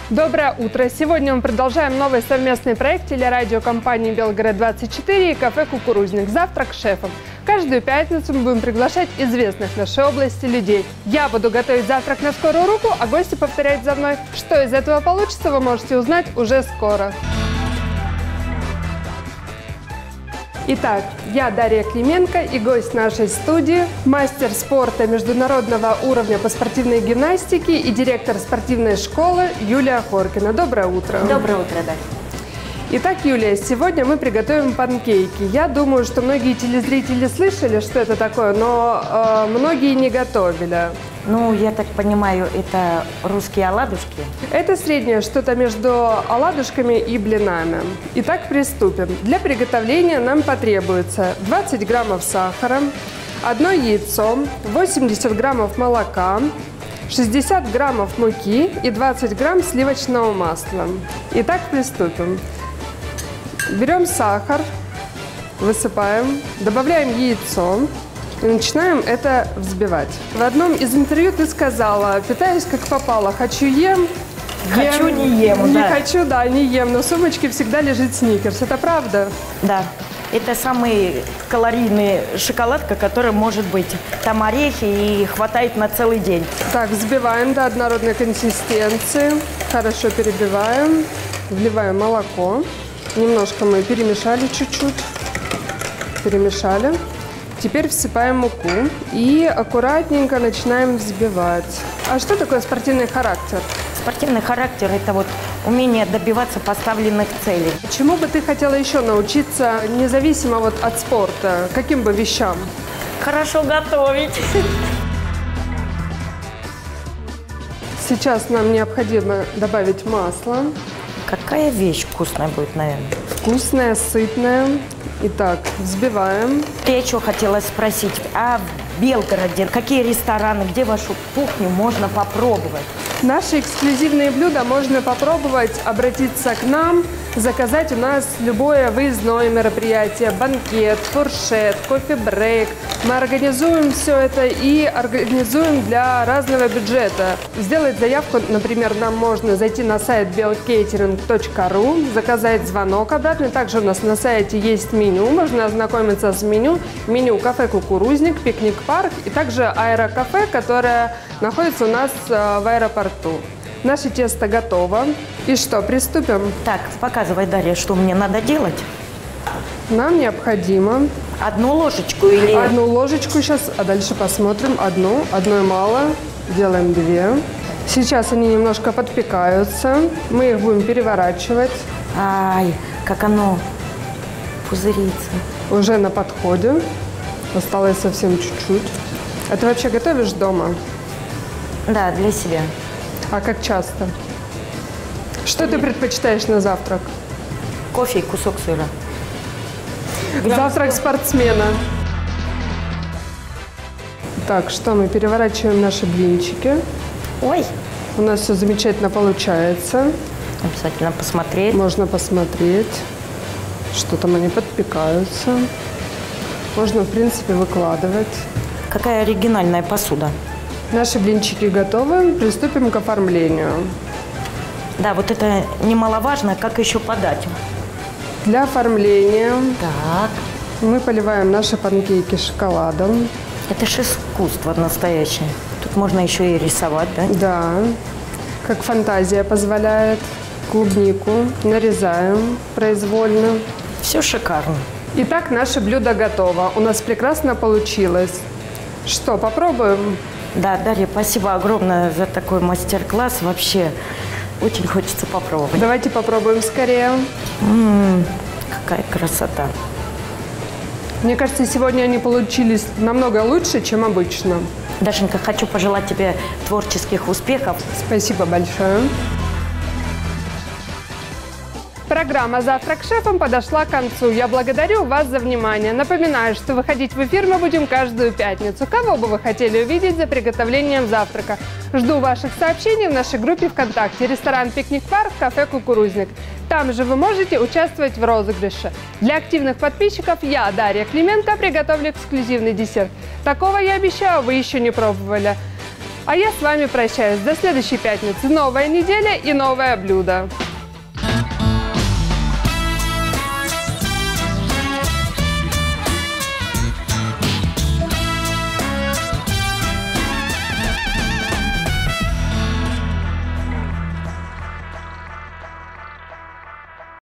Доброе утро! Сегодня мы продолжаем новый совместный проект телерадиокомпании «Белгород-24» и кафе «Кукурузник» «Завтрак с шефом». Каждую пятницу мы будем приглашать известных в нашей области людей. Я буду готовить завтрак на скорую руку, а гости повторяют за мной. Что из этого получится, вы можете узнать уже скоро. Итак, я Дарья Клименко и гость нашей студии, мастер спорта международного уровня по спортивной гимнастике и директор спортивной школы Юлия Хоркина. Доброе утро. Доброе утро, Дарья. Итак, Юлия, сегодня мы приготовим панкейки. Я думаю, что многие телезрители слышали, что это такое, но многие не готовили. Ну, я так понимаю, это русские оладушки? Это среднее что-то между оладушками и блинами. Итак, приступим. Для приготовления нам потребуется 20 граммов сахара, 1 яйцо, 80 граммов молока, 60 граммов муки и 20 грамм сливочного масла. Итак, приступим. Берем сахар, высыпаем, добавляем яйцо. И начинаем это взбивать. В одном из интервью ты сказала: питаюсь как попало, хочу ем, хочу не ем, не да. хочу, да, не ем, но в сумочке всегда лежит сникерс. Это правда? Да. Это самый калорийный шоколадка, который может быть. Там орехи и хватает на целый день. Так, взбиваем до однородной консистенции. Хорошо перебиваем. Вливаем молоко. Немножко мы перемешали чуть-чуть. Перемешали. Теперь всыпаем муку и аккуратненько начинаем взбивать. А что такое спортивный характер? Спортивный характер – это вот умение добиваться поставленных целей. Чему бы ты хотела еще научиться, независимо вот от спорта? Каким бы вещам? Хорошо готовить. Сейчас нам необходимо добавить масло. Какая вещь вкусная будет, наверное? Вкусная, сытная. Итак, взбиваем. Я еще хотела спросить, а в Белгороде какие рестораны, где вашу кухню можно попробовать? Наши эксклюзивные блюда можно попробовать, обратиться к нам, заказать у нас любое выездное мероприятие, банкет, фуршет, кофе-брейк. Мы организуем все это и организуем для разного бюджета. Сделать заявку, например, нам можно зайти на сайт belcatering.ru, заказать звонок обратно. Также у нас на сайте есть меню, можно ознакомиться с меню. Меню кафе «Кукурузник», пикник-парк и также аэрокафе, которое находится у нас в аэропорту. Наше тесто готово. И что, приступим? Так, показывай, Дарья, что мне надо делать. Нам необходимо... Одну ложечку или... Одну ложечку сейчас, а дальше посмотрим. Одной мало, делаем 2. Сейчас они немножко подпекаются. Мы их будем переворачивать. Ай, как оно пузырится. Уже на подходе. Осталось совсем чуть-чуть. А ты вообще готовишь дома? Да, для себя. А как часто? Что ты предпочитаешь на завтрак? Кофе и кусок сыра. Завтрак спортсмена. Так, что мы переворачиваем наши блинчики. Ой. У нас все замечательно получается. Обязательно посмотреть. Можно посмотреть, что там они подпекаются. Можно, в принципе, выкладывать. Какая оригинальная посуда. Наши блинчики готовы. Приступим к оформлению. Да, вот это немаловажно, как еще подать. Для оформления Так. мы поливаем наши панкейки шоколадом. Это же искусство настоящее. Тут можно еще и рисовать, да? Да, как фантазия позволяет. Клубнику нарезаем произвольно. Все шикарно. Итак, наше блюдо готово. У нас прекрасно получилось. Что, попробуем? Да, Дарья, спасибо огромное за такой мастер-класс. Вообще, очень хочется попробовать. Давайте попробуем скорее. Какая красота. Мне кажется, сегодня они получились намного лучше, чем обычно. Дашенька, хочу пожелать тебе творческих успехов. Спасибо большое. Программа «Завтрак с шефом» подошла к концу. Я благодарю вас за внимание. Напоминаю, что выходить в эфир мы будем каждую пятницу. Кого бы вы хотели увидеть за приготовлением завтрака? Жду ваших сообщений в нашей группе ВКонтакте «Ресторан Пикник-парк», кафе «Кукурузник». Там же вы можете участвовать в розыгрыше. Для активных подписчиков я, Дарья Клименко, приготовлю эксклюзивный десерт. Такого, я обещаю, вы еще не пробовали. А я с вами прощаюсь. До следующей пятницы. Новая неделя и новое блюдо.